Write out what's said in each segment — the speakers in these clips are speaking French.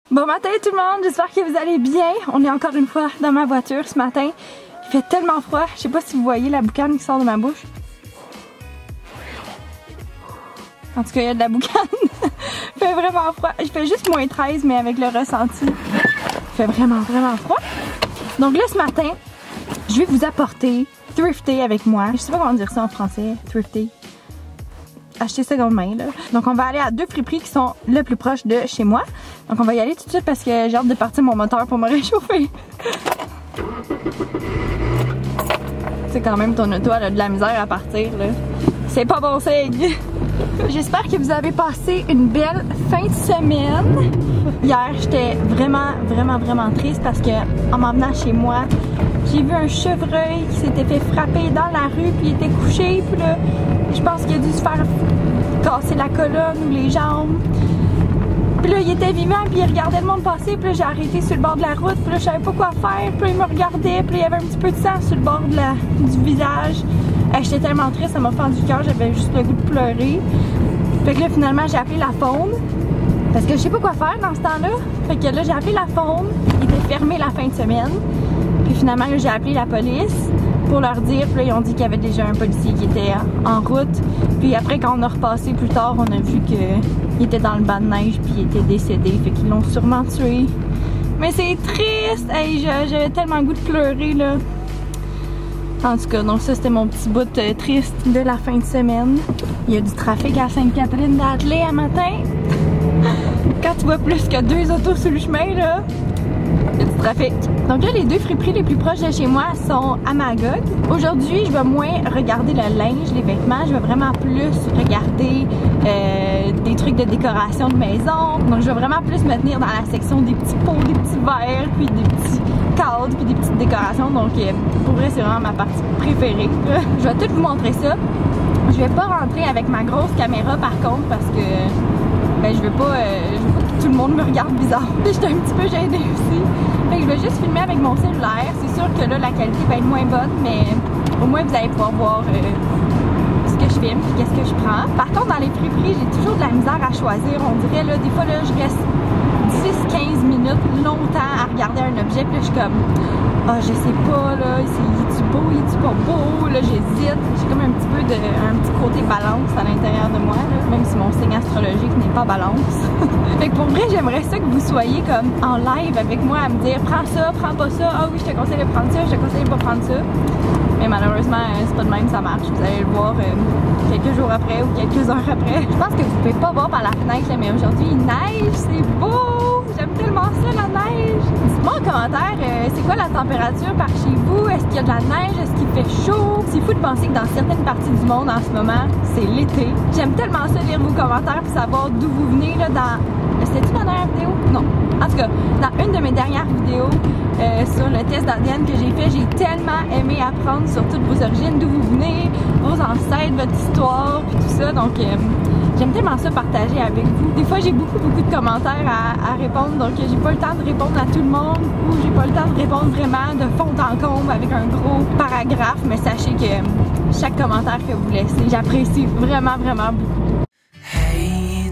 Bon matin tout le monde, j'espère que vous allez bien. On est encore une fois dans ma voiture ce matin. Il fait tellement froid, je sais pas si vous voyez la boucane qui sort de ma bouche. En tout cas, il y a de la boucane. Il fait vraiment froid. Il fait juste moins 13, mais avec le ressenti, il fait vraiment froid. Donc là, ce matin, je vais vous apporter thrifter avec moi. Je sais pas comment dire ça en français, thrifter. Acheter seconde main là. Donc on va aller à deux friperies qui sont le plus proche de chez moi. Donc on va y aller tout de suite parce que j'ai hâte de partir mon moteur pour me réchauffer. C'est quand même ton auto, elle a de la misère à partir là. C'est pas bon signe. J'espère que vous avez passé une belle fin de semaine. Hier j'étais vraiment triste parce que en m'en venant chez moi, j'ai vu un chevreuil qui s'était fait frapper dans la rue puis il était couché puis là, je pense qu'il a dû se faire casser la colonne ou les jambes. Puis là, il était vivant, puis il regardait le monde passer, puis là, j'ai arrêté sur le bord de la route, puis là, je savais pas quoi faire, puis là, il me regardait, puis là, il y avait un petit peu de sang sur le bord du visage. J'étais tellement triste, ça m'a fendu le cœur, j'avais juste le goût de pleurer. Fait que là, finalement, j'ai appelé la faune, parce que je sais pas quoi faire dans ce temps-là. Fait que là, j'ai appelé la faune, il était fermé la fin de semaine. Puis finalement, j'ai appelé la police pour leur dire, puis là, ils ont dit qu'il y avait déjà un policier qui était en route. Puis après, quand on a repassé plus tard, on a vu qu'il était dans le banc de neige, puis il était décédé, fait qu'ils l'ont sûrement tué. Mais c'est triste! Hey, j'avais tellement le goût de pleurer, là. En tout cas, donc ça, c'était mon petit bout triste de la fin de semaine. Il y a du trafic à Sainte-Catherine-d'Adelaide à matin. Quand tu vois plus que 2 autos sur le chemin, là, il y a du trafic. Donc là, les deux friperies les plus proches de chez moi sont à Magog. Aujourd'hui, je vais moins regarder le linge, les vêtements. Je vais vraiment plus regarder des trucs de décoration de maison. Donc je vais vraiment plus me tenir dans la section des petits pots, des petits verres, puis des petits cadres, puis des petites décorations. Donc pour vrai, c'est vraiment ma partie préférée. Je vais tout vous montrer ça. Je vais pas rentrer avec ma grosse caméra par contre parce que ben, je veux pas que tout le monde me regarde bizarre. J'étais un petit peu gênée aussi. Fait que je vais juste filmer avec mon cellulaire. C'est sûr que là, la qualité va être moins bonne, mais au moins vous allez pouvoir voir ce que je filme et qu'est-ce que je prends. Par contre, dans les friperies, j'ai toujours de la misère à choisir. On dirait, là, des fois, là, je reste 10-15 minutes longtemps à regarder un objet, puis là, je suis comme, ah, je sais pas, là, est-tu beau, est-tu pas beau, là, j'hésite. J'ai comme un petit côté balance à l'intérieur de moi, là, même si mon signe astrologique n'est pas balance. Fait que pour vrai, j'aimerais ça que vous soyez comme en live avec moi à me dire, prends ça, prends pas ça, ah oui, je te conseille de prendre ça, je te conseille de pas prendre ça. Mais malheureusement, c'est pas de même, ça marche. Vous allez le voir quelques jours après ou quelques heures après. Je pense que vous pouvez pas voir par la fenêtre, là, mais aujourd'hui, il neige, c'est beau! J'aime tellement ça, la neige! Dites-moi en commentaire, c'est quoi la température par chez vous? Est-ce qu'il y a de la neige? Est-ce qu'il fait chaud? C'est fou de penser que dans certaines parties du monde en ce moment, c'est l'été. J'aime tellement ça lire vos commentaires pour savoir d'où vous venez, là, dans... C'était-tu ma dernière vidéo? Non. En tout cas, dans une de mes dernières vidéos sur le test d'ADN que j'ai fait, j'ai tellement aimé apprendre sur toutes vos origines, d'où vous venez, vos ancêtres, votre histoire, puis tout ça. Donc, j'aime tellement ça partager avec vous. Des fois, j'ai beaucoup de commentaires à répondre, donc j'ai pas le temps de répondre à tout le monde ou j'ai pas le temps de répondre vraiment de fond en comble avec un gros paragraphe, mais sachez que chaque commentaire que vous laissez, j'apprécie vraiment beaucoup. Hey.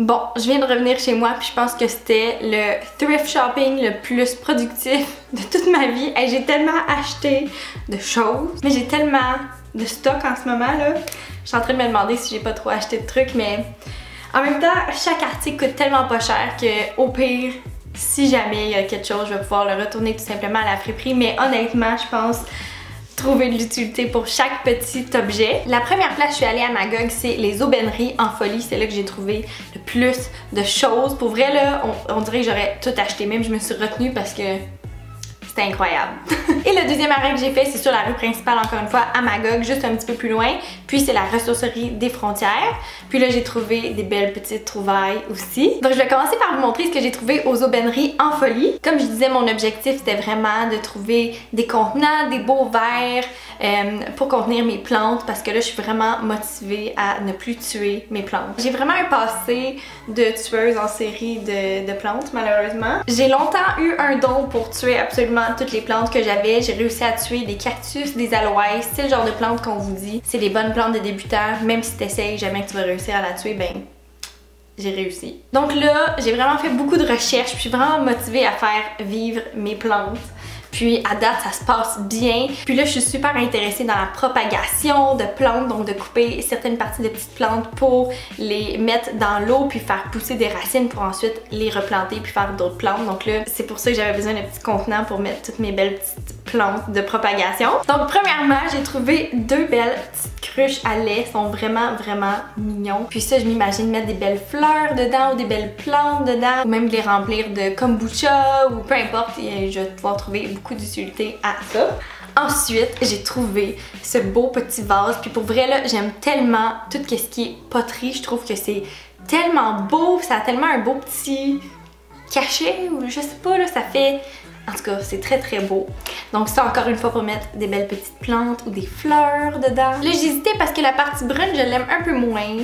Bon, je viens de revenir chez moi puis je pense que c'était le thrift shopping le plus productif de toute ma vie. Hey, j'ai tellement acheté de choses, mais j'ai tellement de stock en ce moment là. Je suis en train de me demander si j'ai pas trop acheté de trucs, mais en même temps, chaque article coûte tellement pas cher que au pire, si jamais il y a quelque chose, je vais pouvoir le retourner tout simplement à la friperie. Mais honnêtement, je pense trouver de l'utilité pour chaque petit objet. La première place, je suis allée à Magog, c'est les aubaineries en folie. C'est là que j'ai trouvé le plus de choses. Pour vrai, là, on dirait que j'aurais tout acheté. Même je me suis retenue parce que c'était incroyable. Et le deuxième arrêt que j'ai fait, c'est sur la rue principale, encore une fois, à Magog, juste un petit peu plus loin. Puis c'est la ressourcerie des Frontières. Puis là, j'ai trouvé des belles petites trouvailles aussi. Donc je vais commencer par vous montrer ce que j'ai trouvé aux aubaineries en folie. Comme je disais, mon objectif, c'était vraiment de trouver des contenants, des beaux verres pour contenir mes plantes, parce que là, je suis vraiment motivée à ne plus tuer mes plantes. J'ai vraiment un passé de tueuse en série de plantes, malheureusement. J'ai longtemps eu un don pour tuer absolument toutes les plantes que j'avais. J'ai réussi à tuer des cactus, des aloès. C'est le genre de plantes qu'on vous dit. C'est des bonnes plantes de débutants. Même si t'essayes jamais que tu vas réussir à la tuer, ben j'ai réussi. Donc là, j'ai vraiment fait beaucoup de recherches. Je suis vraiment motivée à faire vivre mes plantes. Puis à date, ça se passe bien. Puis là, je suis super intéressée dans la propagation de plantes, donc de couper certaines parties de petites plantes pour les mettre dans l'eau, puis faire pousser des racines pour ensuite les replanter, puis faire d'autres plantes. Donc là, c'est pour ça que j'avais besoin d'un petit contenant pour mettre toutes mes belles petites plantes de propagation. Donc premièrement, j'ai trouvé deux belles petites cruches à lait. Elles sont vraiment, vraiment mignons. Puis ça, je m'imagine mettre des belles fleurs dedans ou des belles plantes dedans, ou même les remplir de kombucha ou peu importe. Et je vais pouvoir trouver beaucoup d'utilité à ça. Ensuite, j'ai trouvé ce beau petit vase. Puis pour vrai, là, j'aime tellement tout ce qui est poterie. Je trouve que c'est tellement beau. Ça a tellement un beau petit cachet, ou je sais pas, là, ça fait... En tout cas, c'est très très beau. Donc ça, encore une fois, pour mettre des belles petites plantes ou des fleurs dedans. Là, j'hésitais parce que la partie brune, je l'aime un peu moins.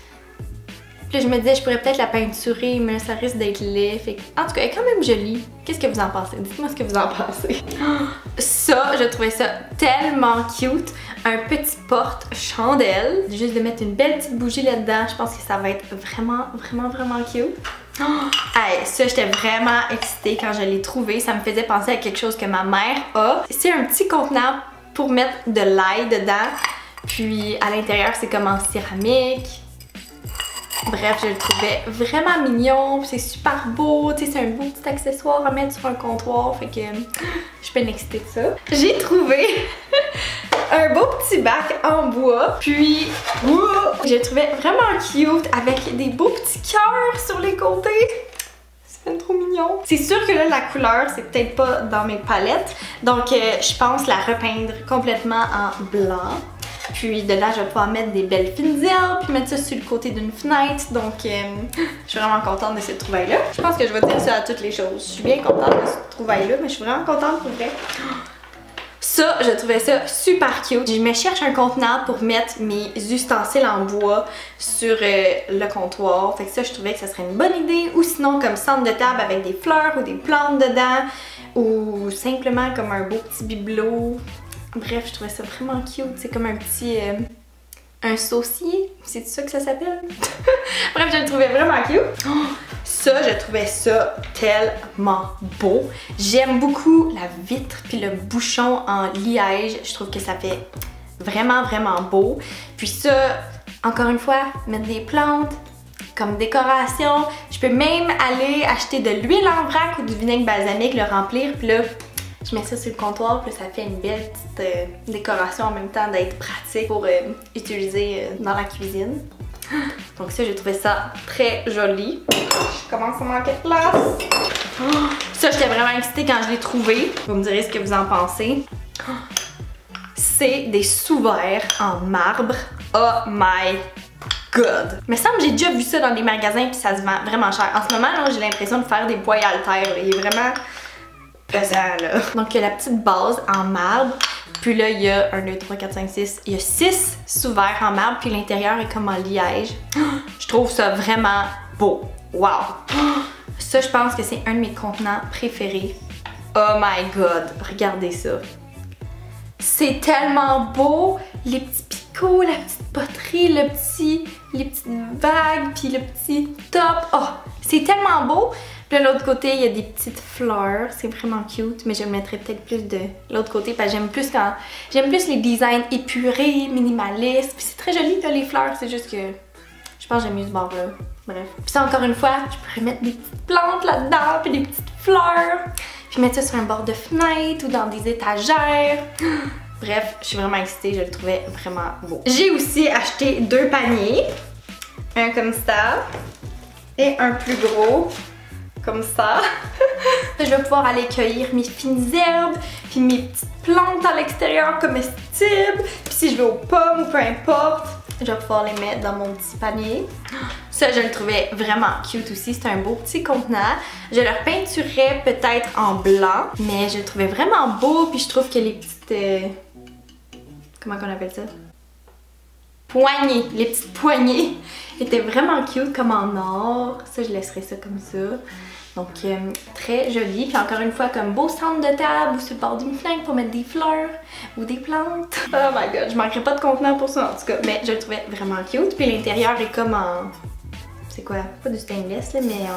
Puis là, je me disais, je pourrais peut-être la peinturer, mais là, ça risque d'être laid. Fait que... En tout cas, elle est quand même jolie. Qu'est-ce que vous en pensez? Dites-moi ce que vous en pensez. Ça, je trouvais ça tellement cute. Un petit porte-chandelle. Juste de mettre une belle petite bougie là-dedans. Je pense que ça va être vraiment, vraiment, vraiment cute. Hey, ça, j'étais vraiment excitée quand je l'ai trouvé. Ça me faisait penser à quelque chose que ma mère a. C'est un petit contenant pour mettre de l'ail dedans. Puis à l'intérieur, c'est comme en céramique. Bref, je le trouvais vraiment mignon, c'est super beau, tu sais, c'est un beau petit accessoire à mettre sur un comptoir, fait que je suis bien excitée de ça. J'ai trouvé un beau petit bac en bois, puis je le trouvais vraiment cute avec des beaux petits cœurs sur les côtés. C'est trop mignon. C'est sûr que là, la couleur, c'est peut-être pas dans mes palettes, donc je pense la repeindre complètement en blanc. Puis dedans, je vais pouvoir mettre des belles fines herbes, puis mettre ça sur le côté d'une fenêtre. Donc, je suis vraiment contente de cette trouvaille-là. Je pense que je vais dire ça à toutes les choses. Je suis bien contente de cette trouvaille-là, mais je suis vraiment contente pour vrai. Ça, je trouvais ça super cute. Je me cherche un contenant pour mettre mes ustensiles en bois sur le comptoir. Fait que ça, je trouvais que ça serait une bonne idée. Ou sinon, comme centre de table avec des fleurs ou des plantes dedans. Ou simplement comme un beau petit bibelot. Bref, je trouvais ça vraiment cute. C'est comme un petit... un saucier. C'est ça que ça s'appelle? Bref, je le trouvais vraiment cute. Ça, je trouvais ça tellement beau. J'aime beaucoup la vitre puis le bouchon en liège. Je trouve que ça fait vraiment, vraiment beau. Puis ça, encore une fois, mettre des plantes comme décoration. Je peux même aller acheter de l'huile en vrac ou du vinaigre balsamique, le remplir, puis là, je mets ça sur le comptoir, puis ça fait une belle petite décoration en même temps d'être pratique pour utiliser dans la cuisine. Donc ça, j'ai trouvé ça très joli. Je commence à manquer de place. Ça, j'étais vraiment excitée quand je l'ai trouvé. Vous me direz ce que vous en pensez. C'est des sous-verres en marbre. Oh my god! Mais ça me semble que j'ai déjà vu ça dans des magasins puis ça se vend vraiment cher. En ce moment, j'ai l'impression de faire des poids haltères. Il est vraiment pesant là. Donc il y a la petite base en marbre. Puis là, il y a 1, 2, 3, 4, 5, 6. Il y a 6 sous-verres en marbre. Puis l'intérieur est comme en liège. Je trouve ça vraiment beau. Wow! Ça, je pense que c'est un de mes contenants préférés. Oh my god! Regardez ça. C'est tellement beau. Les petits picots tricot, la petite poterie, les petites vagues, puis le petit top. Oh, c'est tellement beau. Puis de l'autre côté, il y a des petites fleurs. C'est vraiment cute, mais je le mettrais peut-être plus de l'autre côté parce que j'aime plus les designs épurés, minimalistes. Puis c'est très joli là, les fleurs, c'est juste que je pense que j'aime mieux ce bord-là. Bref. Puis ça, encore une fois, je pourrais mettre des petites plantes là-dedans, puis des petites fleurs. Puis mettre ça sur un bord de fenêtre ou dans des étagères. Bref, je suis vraiment excitée, je le trouvais vraiment beau. J'ai aussi acheté 2 paniers. Un comme ça et un plus gros comme ça. Je vais pouvoir aller cueillir mes fines herbes, puis mes petites plantes à l'extérieur comestibles. Puis si je vais aux pommes ou peu importe, je vais pouvoir les mettre dans mon petit panier. Ça, je le trouvais vraiment cute aussi. C'est un beau petit contenant. Je le repeinturerais peut-être en blanc, mais je le trouvais vraiment beau. Puis je trouve que les petites... comment qu'on appelle ça? Poignées. Les petites poignées étaient vraiment cute comme en or. Ça, je laisserai ça comme ça. Donc, très joli. Puis encore une fois, comme beau centre de table ou sur le bord d'une fenêtre pour mettre des fleurs ou des plantes. Oh my god, je manquerai pas de contenant pour ça en tout cas. Mais je le trouvais vraiment cute. Puis l'intérieur est comme en... c'est quoi? Pas du stainless là, mais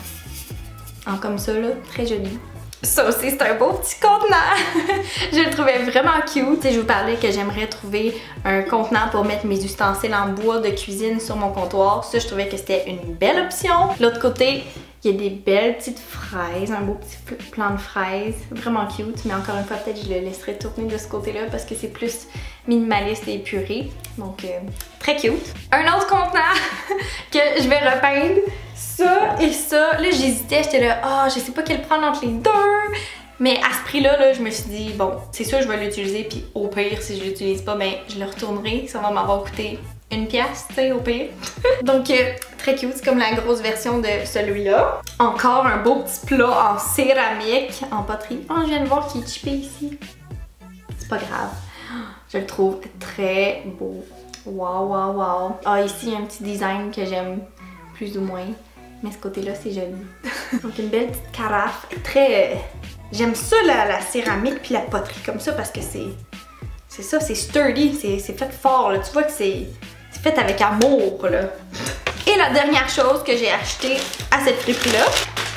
en comme ça là. Très joli. Ça aussi, c'est un beau petit contenant! Je le trouvais vraiment cute. Je vous parlais que j'aimerais trouver un contenant pour mettre mes ustensiles en bois de cuisine sur mon comptoir. Ça, je trouvais que c'était une belle option. L'autre côté, il y a des belles petites fraises, un beau petit plant de fraises. Vraiment cute, mais encore une fois, peut-être je le laisserai tourner de ce côté-là parce que c'est plus minimaliste et épuré. Donc, très cute. Un autre contenant que je vais repeindre. Ça et ça, là j'hésitais, j'étais là, ah je sais pas quel prendre entre les deux. Mais à ce prix-là, là, je me suis dit, bon, c'est sûr je vais l'utiliser, puis au pire, si je l'utilise pas, ben je le retournerai. Ça va m'avoir coûté 1$, tu sais, au pire. Donc, très cute, c'est comme la grosse version de celui-là. Encore un beau petit plat en céramique, en poterie. Oh, je viens de voir qu'il est chippé ici. C'est pas grave. Je le trouve très beau. Waouh, waouh, waouh. Ah, ici, il y a un petit design que j'aime plus ou moins. Mais ce côté-là, c'est joli. Donc une belle petite carafe. Très... j'aime ça, la céramique puis la poterie comme ça parce que c'est ça, c'est sturdy, c'est fait fort. Là. Tu vois que c'est fait avec amour. Là. Et la dernière chose que j'ai acheté à cette friperie-là,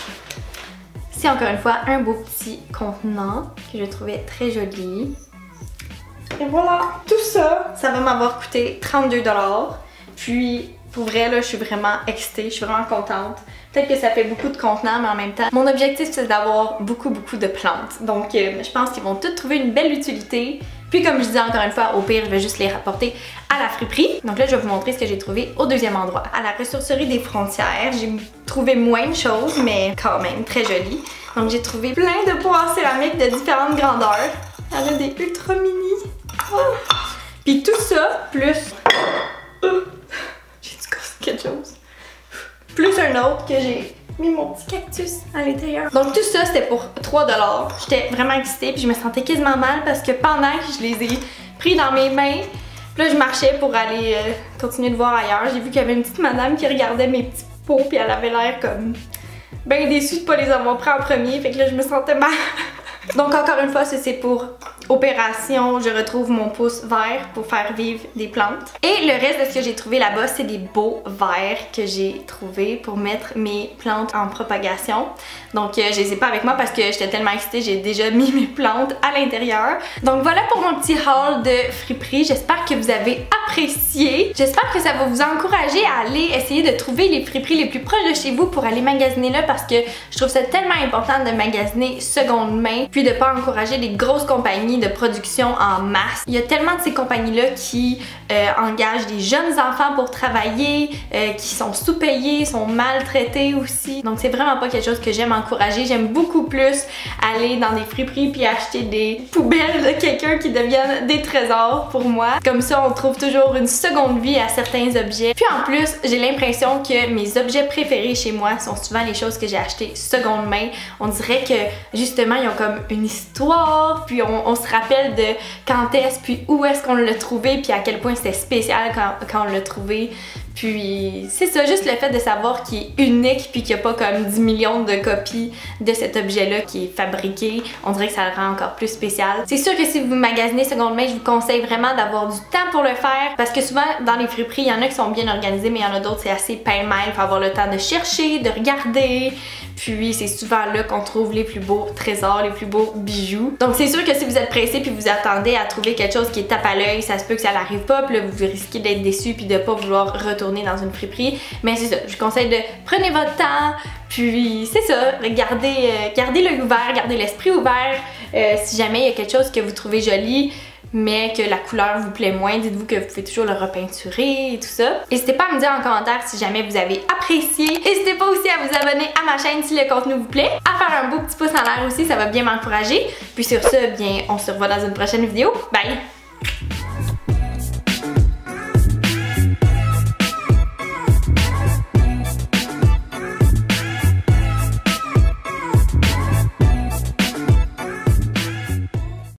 c'est encore une fois un beau petit contenant que je trouvais très joli. Et voilà, tout ça, ça va m'avoir coûté 32$. Puis... pour vrai, là, je suis vraiment excitée, je suis vraiment contente. Peut-être que ça fait beaucoup de contenants, mais en même temps, mon objectif, c'est d'avoir beaucoup de plantes. Donc, je pense qu'ils vont toutes trouver une belle utilité. Puis, comme je disais encore une fois, au pire, je vais juste les rapporter à la friperie. Donc là, je vais vous montrer ce que j'ai trouvé au deuxième endroit. À la ressourcerie des Frontières, j'ai trouvé moins de choses, mais quand même très joli. Donc, j'ai trouvé plein de pots en céramique de différentes grandeurs. Il y en a des ultra mini. Oh. Puis tout ça, plus... quelque chose. Plus un autre que j'ai mis mon petit cactus à l'intérieur. Donc tout ça c'était pour 3$. J'étais vraiment excitée puis je me sentais quasiment mal parce que pendant que je les ai pris dans mes mains, puis là je marchais pour aller continuer de voir ailleurs. J'ai vu qu'il y avait une petite madame qui regardait mes petits pots puis elle avait l'air comme ben déçue de pas les avoir pris en premier. Fait que là je me sentais mal. Donc encore une fois, c'est pour opération, je retrouve mon pouce vert pour faire vivre des plantes. Et le reste de ce que j'ai trouvé là-bas, c'est des beaux verres que j'ai trouvé pour mettre mes plantes en propagation. Donc je les ai pas avec moi parce que j'étais tellement excitée, j'ai déjà mis mes plantes à l'intérieur. Donc voilà pour mon petit haul de friperie. J'espère que vous avez apprécié. J'espère que ça va vous encourager à aller essayer de trouver les friperies les plus proches de chez vous pour aller magasiner là parce que je trouve ça tellement important de magasiner seconde main puis de pas encourager des grosses compagnies de production en masse. Il y a tellement de ces compagnies-là qui engagent des jeunes enfants pour travailler, qui sont sous-payés, sont maltraités aussi. Donc c'est vraiment pas quelque chose que j'aime encourager. J'aime beaucoup plus aller dans des friperies puis acheter des poubelles de quelqu'un qui deviennent des trésors pour moi. Comme ça, on trouve toujours une seconde vie à certains objets. Puis en plus, j'ai l'impression que mes objets préférés chez moi sont souvent les choses que j'ai achetées seconde main. On dirait que justement, ils ont comme une histoire, puis on se rappelle de quand est-ce, puis où est-ce qu'on l'a trouvé, puis à quel point c'était spécial quand on l'a trouvé. Puis c'est ça, juste le fait de savoir qu'il est unique puis qu'il n'y a pas comme 10 millions de copies de cet objet-là qui est fabriqué, on dirait que ça le rend encore plus spécial. C'est sûr que si vous magasinez seconde main, je vous conseille vraiment d'avoir du temps pour le faire parce que souvent dans les friperies, il y en a qui sont bien organisés mais il y en a d'autres c'est assez pêle-mêle, il faut avoir le temps de chercher, de regarder. Puis c'est souvent là qu'on trouve les plus beaux trésors, les plus beaux bijoux. Donc c'est sûr que si vous êtes pressé puis vous attendez à trouver quelque chose qui est tape à l'œil, ça se peut que ça n'arrive pas, puis là vous risquez d'être déçu puis de pas vouloir retourner dans une friperie. Mais c'est ça, je vous conseille de prenez votre temps, puis c'est ça, gardez l'œil ouvert, gardez l'esprit ouvert. Si jamais il y a quelque chose que vous trouvez joli, mais que la couleur vous plaît moins, dites-vous que vous pouvez toujours le repeinturer et tout ça. N'hésitez pas à me dire en commentaire si jamais vous avez apprécié. N'hésitez pas aussi à vous abonner à ma chaîne si le contenu vous plaît, à faire un beau petit pouce en l'air aussi, ça va bien m'encourager. Puis sur ce, bien, on se revoit dans une prochaine vidéo. Bye!